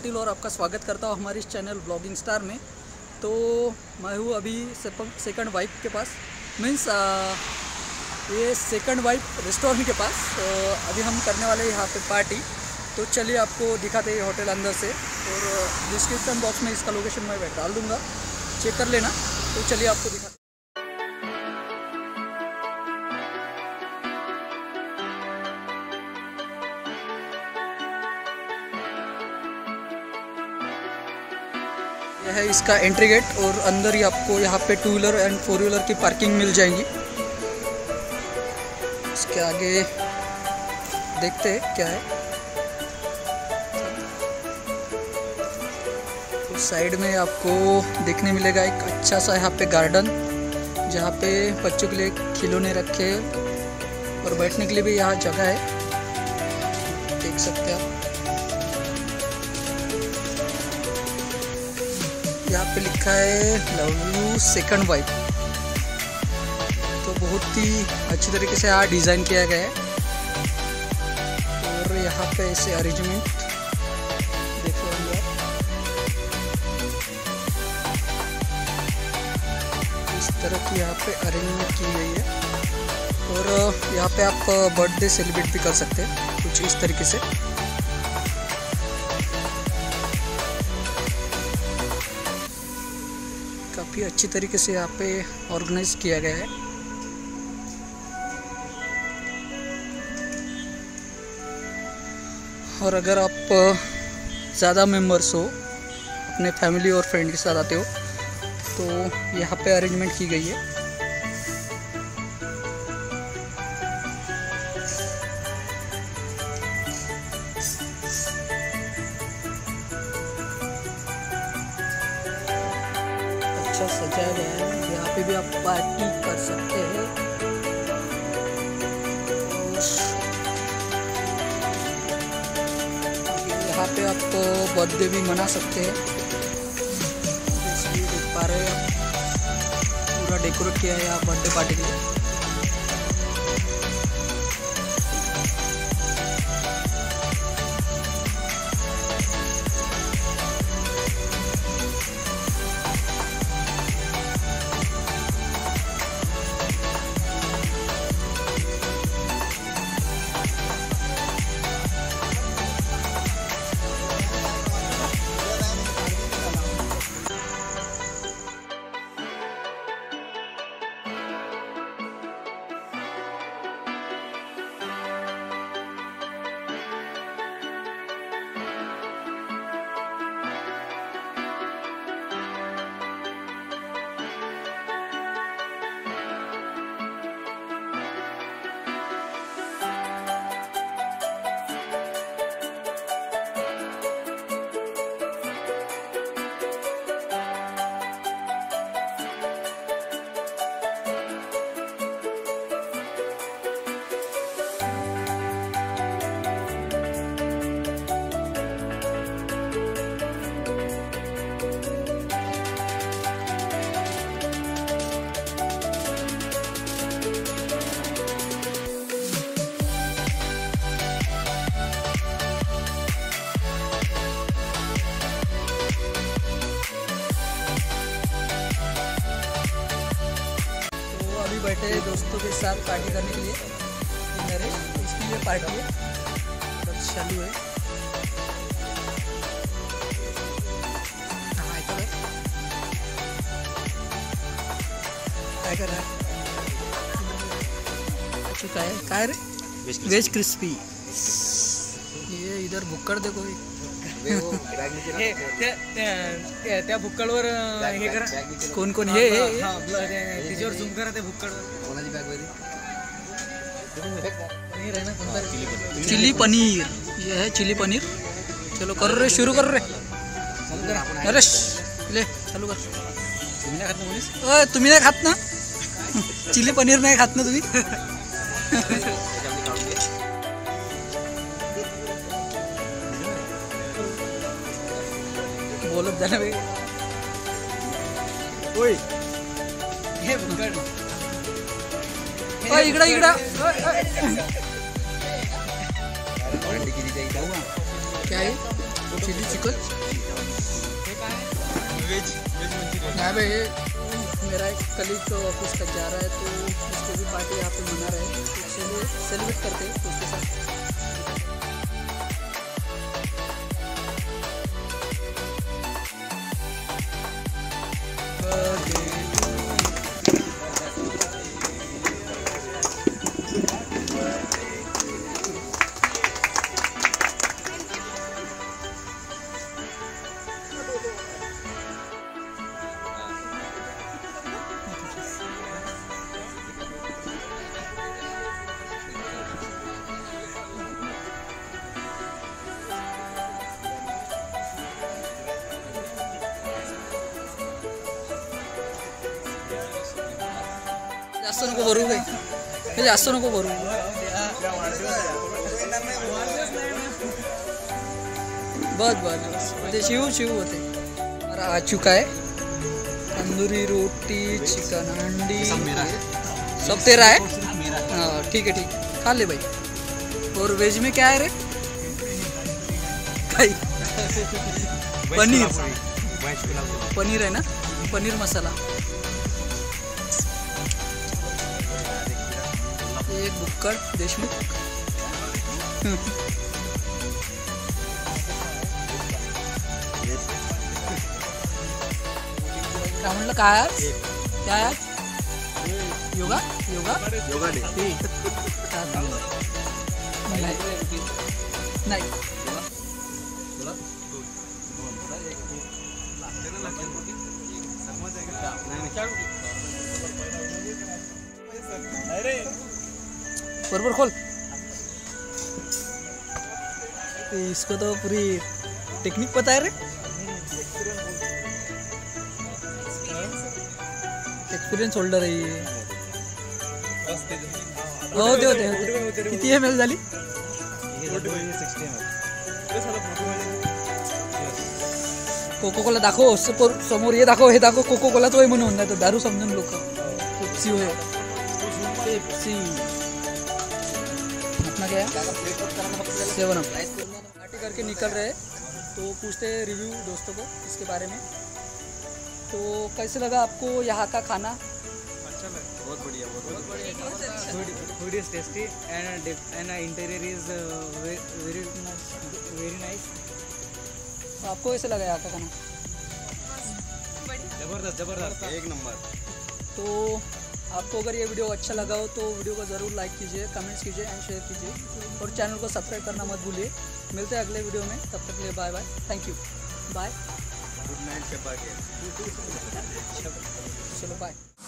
पाटिल और आपका स्वागत करता हूँ हमारे इस चैनल ब्लॉगिंग स्टार में। तो मैं हूँ अभी सेकंड वाइफ के पास, मीन्स ये सेकंड वाइफ रेस्टोरेंट के पास। अभी हम करने वाले हैं यहाँ पे पार्टी। तो चलिए आपको दिखाते हैं होटल अंदर से, और डिस्क्रिप्शन बॉक्स में इसका लोकेशन मैं डाल दूँगा, चेक कर लेना। तो चलिए आपको दिखाते। यह है इसका एंट्री गेट, और अंदर ही आपको यहाँ पे 2 व्हीलर एंड 4 व्हीलर की पार्किंग मिल जाएंगी। इसके आगे देखते हैं क्या है। तो साइड में आपको देखने मिलेगा एक अच्छा सा यहाँ पे गार्डन, जहाँ पे बच्चों के लिए खिलौने रखे और बैठने के लिए भी यहाँ जगह है, देख सकते हैं आप। यहाँ पे लिखा है लव यू सेकंड वाइफ। तो बहुत ही अच्छी तरीके से यहाँ डिज़ाइन किया गया है, और यहाँ पे ऐसे अरेंजमेंट देख रहे हैं, इस तरह की यहाँ पे अरेंजमेंट की गई है। और यहाँ पे आप बर्थडे सेलिब्रेट भी कर सकते हैं कुछ इस तरीके से। काफ़ी अच्छी तरीके से यहाँ पे ऑर्गेनाइज किया गया है। और अगर आप ज़्यादा मेंबर्स हो, अपने फैमिली और फ्रेंड के साथ आते हो, तो यहाँ पे अरेंजमेंट की गई है। अच्छा सजाया गया है, यहाँ पे भी आप पार्टी कर सकते हैं। यहाँ पे आप बर्थडे भी मना सकते हैं। जैसे देख पा रहे हैं आप, पूरा डेकोरेट किया है यहाँ बर्थडे पार्टी के लिए। बैठे हैं दोस्तों के साथ पार्टी करने के लिए, मेरे इसके लिए पार्टी है, सब चालू है। क्या कर रहा है? चुका है क्या रे? Veg crispy. ये इधर भुक्कड़ देखो, त्या भुक्कड़वर हे करा। कोण कोण हे तिच्यावर झूम करा त्या भुक्कड़वर। पनीर है ना, चिली पनीर। ये है चिली पनीर। चलो कर रे, शुरू कर रे। नरेश ले चालू कर। तुम्ही नाही खात ना? चिली पनीर नाही खात ना तुम्ही? बोलत जाना भाई। ओय हे भुक्कड़, ओय इकडा इकडा। क्या है? Chilli chicken veg manchurian. यहाँ पे मेरा एक कलीग ऑफिस तक जा रहा है, तो उसकी भी पार्टी यहाँ पे मना रहे हैं, तो चलिए सेलिब्रेट करते हैं उसके साथ। जास्त नको भरू बाई, हे जास्त नको भरू। बस बस बस ते शिव शिव होते। हमारा आ चुका है तंदूरी रोटी, चिकन अंडी, सब तेरा है। हाँ ठीक है ठीक है, खा ले भाई। और वेज में क्या है रे? पनीर, पनीर है ना, पनीर मसाला। एक बुक्कड़ देशमुख। काय म्हणलं, काय आज काय आज योगा योगा योगा डे नाही बरोबर खोल। तो इसको तो पूरी टेक्निक पता है रे, एक्सपीरियंस होल्डर है ये। होते होते होते किती ml झाली? कोको कोला दाखव समोर, हे दाखव, हे दाखव, कोको कोला तो म्हणून नाही तर दारू समजून लोक पेप्सी होय, पेप्सी अपना क्या है 7 अप। पार्टी करके निकल रहे हैं, तो पूछते हैं रिव्यू दोस्तों को इसके बारे में। तो कैसे लगा आपको यहाँ का खाना? अच्छा लगा, बहुत बढ़िया, बहुत बढ़िया। Food is tasty and interior is very nice. तो आपको कैसे लगा यहाँ का खाना? जबरदस्त जबरदस्त, एक नंबर। तो आपको अगर ये वीडियो अच्छा लगा हो तो वीडियो को ज़रूर लाइक कीजिए, कमेंट्स कीजिए एंड शेयर कीजिए, और चैनल को सब्सक्राइब करना मत भूलिए। मिलते हैं अगले वीडियो में, तब तक के लिए bye bye, thank you, bye, good night, चपा के चलो बाय।